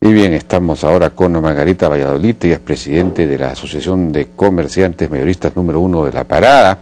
Y bien, estamos ahora con Margarita Valladolid, ella es presidente de la Asociación de Comerciantes Mayoristas número 1 de La Parada,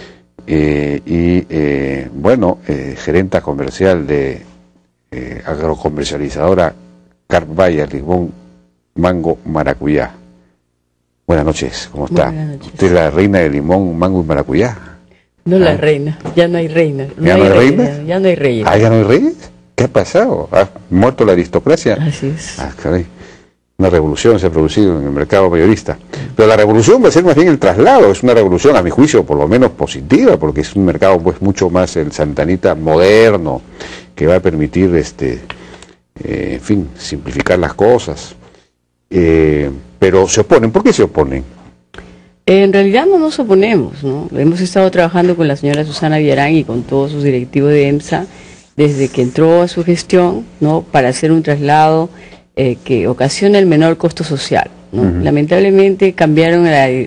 gerenta comercial de agrocomercializadora Carvaya, limón, mango, maracuyá. Buenas noches, ¿cómo está? Buenas noches. ¿Usted es la reina de limón, mango y maracuyá? No la reina, ya no hay reina. ¿Ya no hay reina? Ya no hay reyes. ¿Ah, ya no hay reyes? ¿Qué ha pasado? ¿Ha muerto la aristocracia? Así es. Ah, caray. Una revolución se ha producido en el mercado mayorista. Pero la revolución va a ser más bien el traslado. Es una revolución, a mi juicio, por lo menos positiva, porque es un mercado pues mucho más el santanita moderno, que va a permitir, en fin, simplificar las cosas. Pero se oponen. ¿Por qué se oponen? En realidad no nos oponemos, ¿no? Hemos estado trabajando con la señora Susana Villarán y con todos sus directivos de EMSA desde que entró a su gestión, ¿no? Para hacer un traslado que ocasiona el menor costo social, ¿no? Lamentablemente cambiaron al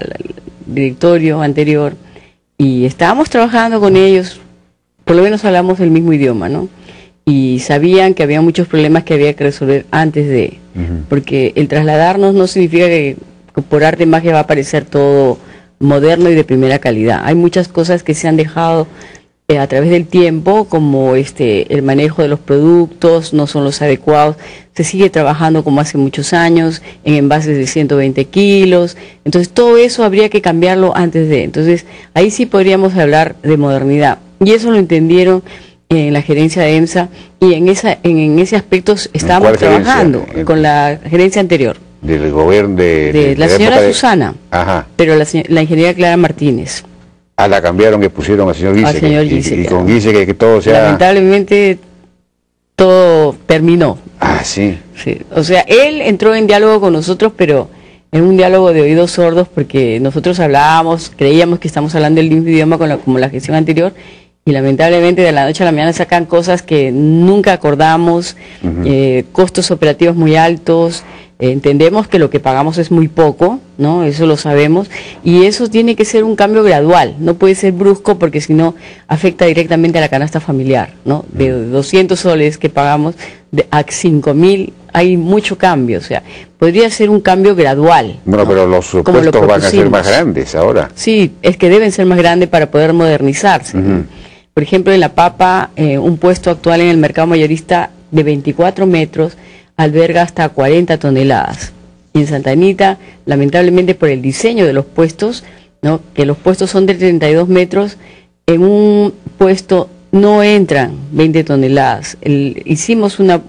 directorio anterior y estábamos trabajando con ellos, por lo menos hablamos el mismo idioma, ¿no? Y sabían que había muchos problemas que había que resolver antes de, porque el trasladarnos no significa que por arte de magia va a aparecer todo moderno y de primera calidad. Hay muchas cosas que se han dejado a través del tiempo, como el manejo de los productos no son los adecuados. Se sigue trabajando como hace muchos años en envases de 120 kilos. Entonces todo eso habría que cambiarlo antes de. Entonces ahí sí podríamos hablar de modernidad. Y eso lo entendieron en la gerencia de EMSA, y en ese aspecto estábamos trabajando con la gerencia anterior. Del gobierno de la señora Susana, pero la ingeniera Clara Martínez. Ah, la cambiaron, que pusieron al señor Guise. Y con Guise que todo sea... Lamentablemente todo terminó. Ah, sí. Sí. O sea, él entró en diálogo con nosotros, pero en un diálogo de oídos sordos, porque nosotros hablábamos, creíamos que estamos hablando el mismo idioma como la gestión anterior, y lamentablemente de la noche a la mañana sacan cosas que nunca acordamos, costos operativos muy altos. Entendemos que lo que pagamos es muy poco, ¿no? Eso lo sabemos, y eso tiene que ser un cambio gradual, no puede ser brusco, porque si no afecta directamente a la canasta familiar, ¿no? De 200 soles que pagamos a 5.000 hay mucho cambio, o sea, podría ser un cambio gradual. Bueno, ¿no? Pero los supuestos van a ser más grandes ahora. Sí, es que deben ser más grandes para poder modernizarse. Por ejemplo, en la papa, un puesto actual en el mercado mayorista de 24 metros alberga hasta 40 toneladas. Y en Santa Anita, lamentablemente por el diseño de los puestos, ¿no? Que los puestos son de 32 metros, en un puesto no entran 20 toneladas. Hicimos una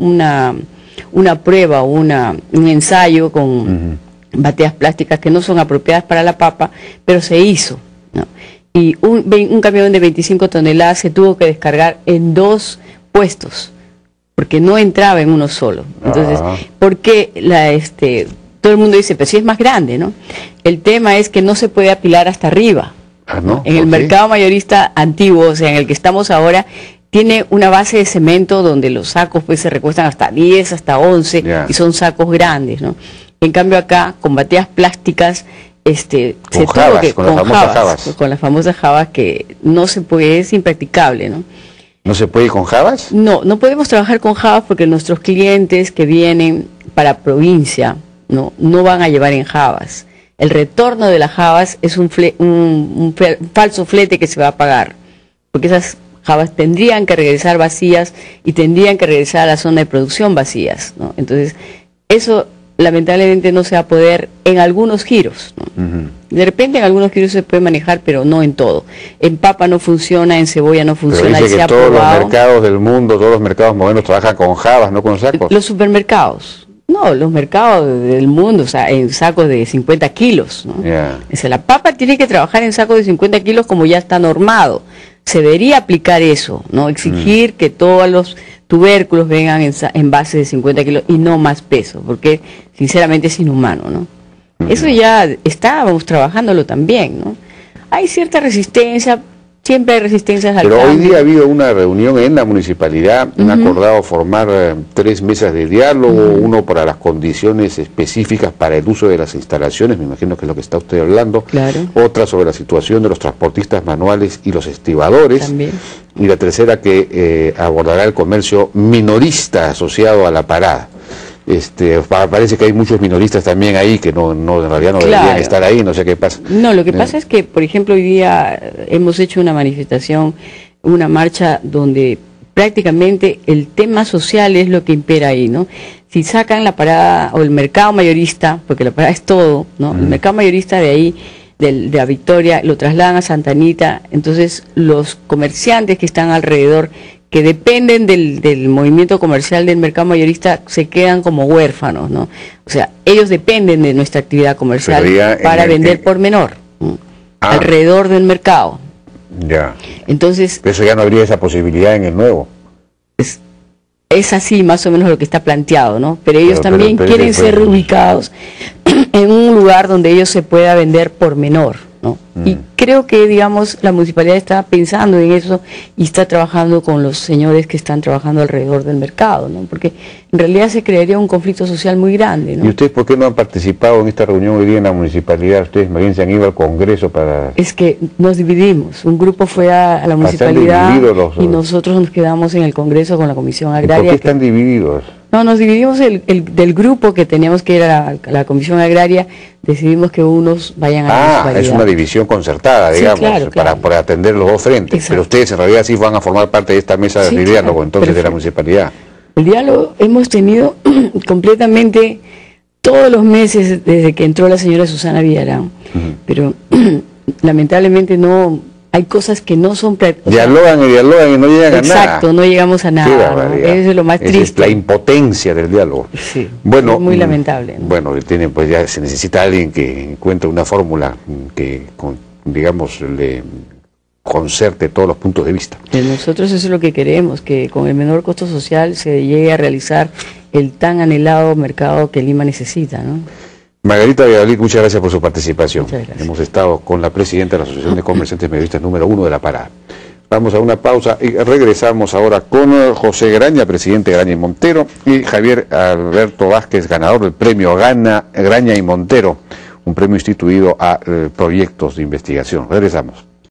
prueba, un ensayo con bateas plásticas que no son apropiadas para la papa, pero se hizo, ¿no? Y un camión de 25 toneladas se tuvo que descargar en 2 puestos, porque no entraba en uno solo. Entonces, porque todo el mundo dice, pero si es más grande, ¿no? El tema es que no se puede apilar hasta arriba. ¿No? En el mercado mayorista antiguo, o sea, en el que estamos ahora, tiene una base de cemento donde los sacos pues se recuestan hasta 10, hasta 11, y son sacos grandes, ¿no? En cambio acá, con bateas plásticas, con las famosas jabas, que no se puede, es impracticable, ¿no? ¿No se puede ir con jabas? No podemos trabajar con jabas, porque nuestros clientes que vienen para provincia no van a llevar en jabas. El retorno de las jabas es un falso flete que se va a pagar, porque esas jabas tendrían que regresar vacías y tendrían que regresar a la zona de producción vacías, ¿no? Entonces, eso lamentablemente no se va a poder en algunos giros, ¿no? De repente en algunos giros se puede manejar, pero no en todo. En papa no funciona, en cebolla no funciona. Pero dice que todos los mercados del mundo, todos los mercados modernos trabajan con jabas, no con sacos. Los supermercados. No, los mercados del mundo, o sea, en sacos de 50 kilos, ¿no? O sea, la papa tiene que trabajar en sacos de 50 kilos como ya está normado. Se debería aplicar eso, ¿no? Exigir que todos los tubérculos vengan en base de 50 kilos y no más peso, porque sinceramente es inhumano, ¿no? Eso ya estábamos trabajándolo también, ¿no? Hay cierta resistencia, siempre hay resistencias al cambio. Pero hoy día ha habido una reunión en la municipalidad, han acordado formar 3 mesas de diálogo, uno para las condiciones específicas para el uso de las instalaciones, me imagino que es lo que está usted hablando, otra sobre la situación de los transportistas manuales y los estibadores, también. Y la tercera que abordará el comercio minorista asociado a la parada. Parece que hay muchos minoristas también ahí que no en realidad no Claro. deberían estar ahí, no sé qué pasa. No, lo que pasa es que, por ejemplo, hoy día hemos hecho una manifestación, una marcha donde prácticamente el tema social es lo que impera ahí, ¿no? Si sacan la parada o el mercado mayorista, porque la parada es todo, ¿no? El mercado mayorista de ahí, de la Victoria, lo trasladan a Santa Anita, entonces los comerciantes que están alrededor, que dependen del movimiento comercial del mercado mayorista, se quedan como huérfanos, ¿no? O sea, ellos dependen de nuestra actividad comercial para vender por menor, ¿no? Alrededor del mercado. Ya. Entonces, Pero eso ya no habría esa posibilidad en el nuevo. es así más o menos lo que está planteado, ¿no? Pero ellos también quieren ser reubicados en un lugar donde ellos se pueda vender por menor, ¿no? Y creo que, digamos, la municipalidad está pensando en eso y está trabajando con los señores que están trabajando alrededor del mercado, ¿no? Porque en realidad se crearía un conflicto social muy grande, ¿no? ¿Y ustedes por qué no han participado en esta reunión hoy día en la municipalidad? Ustedes más bien se han ido al Congreso para... Es que nos dividimos, un grupo fue a la municipalidad y nosotros nos quedamos en el Congreso con la Comisión Agraria. ¿Por qué están divididos? No, nos dividimos del grupo que teníamos que ir a la Comisión Agraria, decidimos que unos vayan a la municipalidad. Es una división concertada, digamos, sí, claro. para atender los dos frentes. Exacto. Pero ustedes en realidad sí van a formar parte de esta mesa de diálogo, claro, entonces, de la municipalidad. El diálogo hemos tenido completamente todos los meses desde que entró la señora Susana Villarán, pero lamentablemente no... Hay cosas que no son... Dialogan y no llegan a nada. Exacto, no llegamos a nada, ¿no? Eso es lo más triste. Es la impotencia del diálogo. Sí, bueno, es muy lamentable, ¿no? Bueno, pues ya se necesita alguien que encuentre una fórmula que, digamos, le concerte todos los puntos de vista. Nosotros eso es lo que queremos, que con el menor costo social se llegue a realizar el tan anhelado mercado que Lima necesita, ¿no? Margarita Valladolid, muchas gracias por su participación. Muchas gracias. Hemos estado con la presidenta de la Asociación de Comerciantes Mayoristas número 1 de La Parada. Vamos a una pausa y regresamos ahora con José Graña, presidente de Graña y Montero, y Javier Alberto Vázquez, ganador del premio Graña y Montero, un premio instituido a proyectos de investigación. Regresamos.